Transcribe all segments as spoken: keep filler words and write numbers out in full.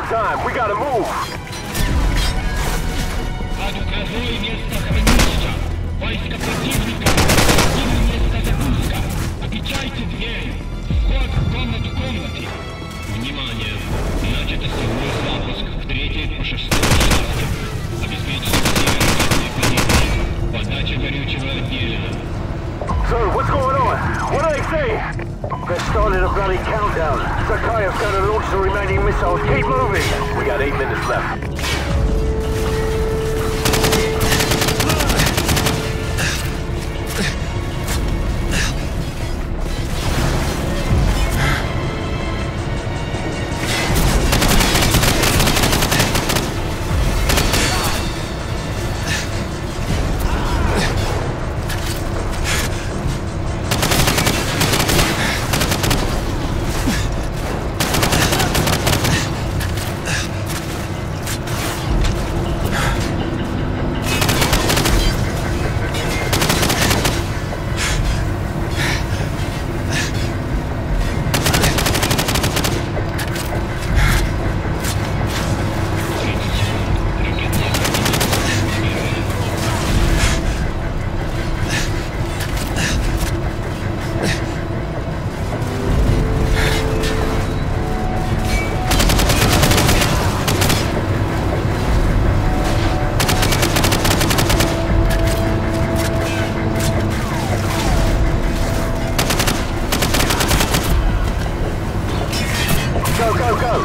time. We gotta move. Отказывай место хранилища. Войска противника. Покинули место запуска. Отвечайте дверь. Вход в комнату комнаты. Внимание! Начато силовой запуск в третьей по шестой шахте. Обеспечить все ракетные позиции. Подача горючего отделена. So, what's going on? What are they saying? They're starting a bloody countdown. Zakhaev's going to launch the remaining missiles. Keep moving. We got eight minutes left. Go, go, go!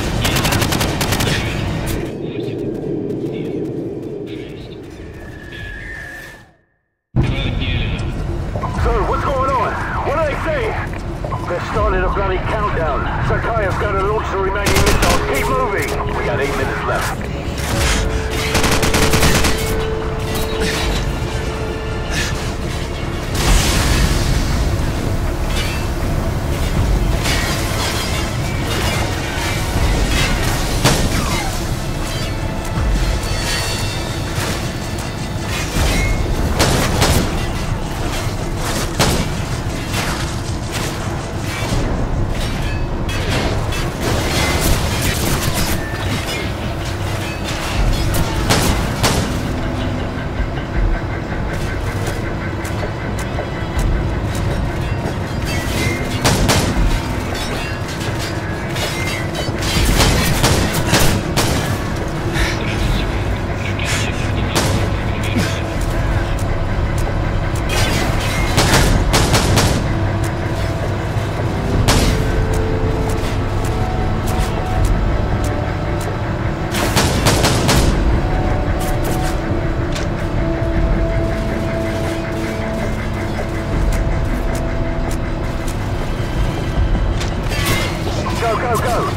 So, what's going on? What are they saying? They're starting a bloody countdown. Zakhaev's going to launch the remaining missiles. Keep moving! We got eight minutes left. Go, go, go!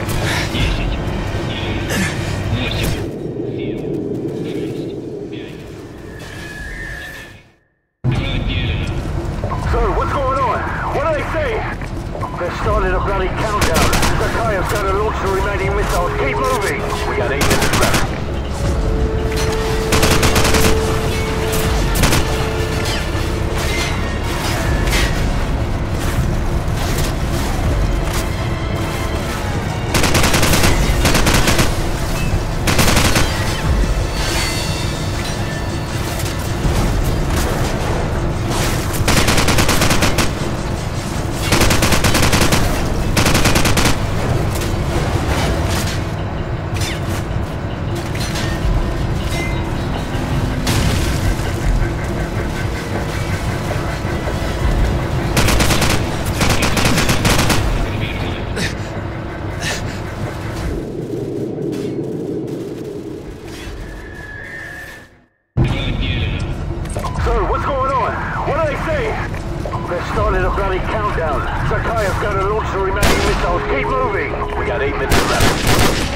So, what's going on? What are they saying? They're starting a bloody countdown. Zakhaev's going to launch the remaining missiles. Keep moving! We got eight minutes left. So, what's going on? What are they saying? They're starting a bloody countdown. Zakhaev's going to launch the remaining missiles. Keep moving! We got eight minutes left.